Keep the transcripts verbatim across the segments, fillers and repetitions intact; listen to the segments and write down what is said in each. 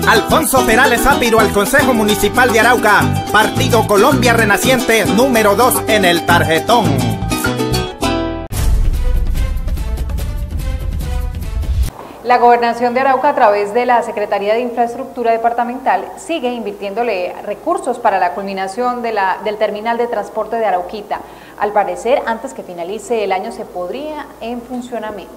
Alfonso Perales Zápiro al Consejo Municipal de Arauca, Partido Colombia Renaciente número dos en el tarjetón. La Gobernación de Arauca, a través de la Secretaría de Infraestructura Departamental, sigue invirtiéndole recursos para la culminación de la, del terminal de transporte de Arauquita. Al parecer, antes que finalice el año, se podría en funcionamiento.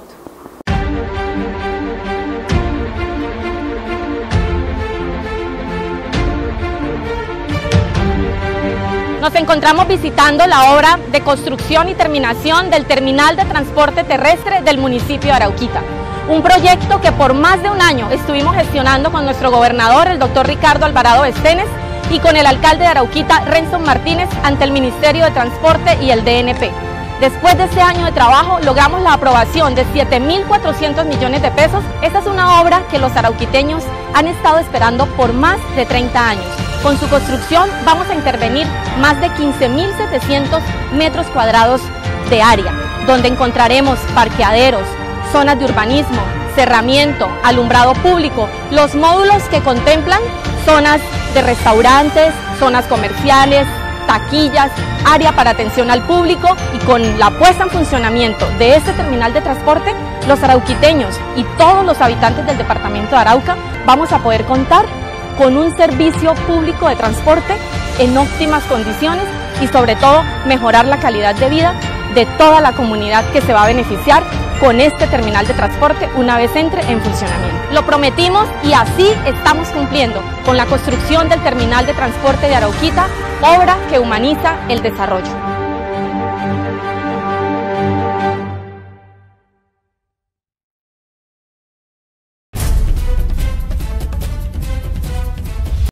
Nos encontramos visitando la obra de construcción y terminación del terminal de transporte terrestre del municipio de Arauquita. Un proyecto que por más de un año estuvimos gestionando con nuestro gobernador, el doctor Ricardo Alvarado Bestenes, y con el alcalde de Arauquita, Renson Martínez, ante el Ministerio de Transporte y el D N P. Después de ese año de trabajo, logramos la aprobación de siete mil cuatrocientos millones de pesos. Esta es una obra que los arauquiteños han estado esperando por más de treinta años. Con su construcción vamos a intervenir más de quince mil setecientos metros cuadrados de área, donde encontraremos parqueaderos, zonas de urbanismo, cerramiento, alumbrado público, los módulos que contemplan zonas de restaurantes, zonas comerciales, taquillas, área para atención al público, y con la puesta en funcionamiento de este terminal de transporte, los arauquiteños y todos los habitantes del departamento de Arauca vamos a poder contar con un servicio público de transporte en óptimas condiciones y sobre todo mejorar la calidad de vida de toda la comunidad que se va a beneficiar con este terminal de transporte una vez entre en funcionamiento. Lo prometimos y así estamos cumpliendo con la construcción del terminal de transporte de Arauquita, obra que humaniza el desarrollo.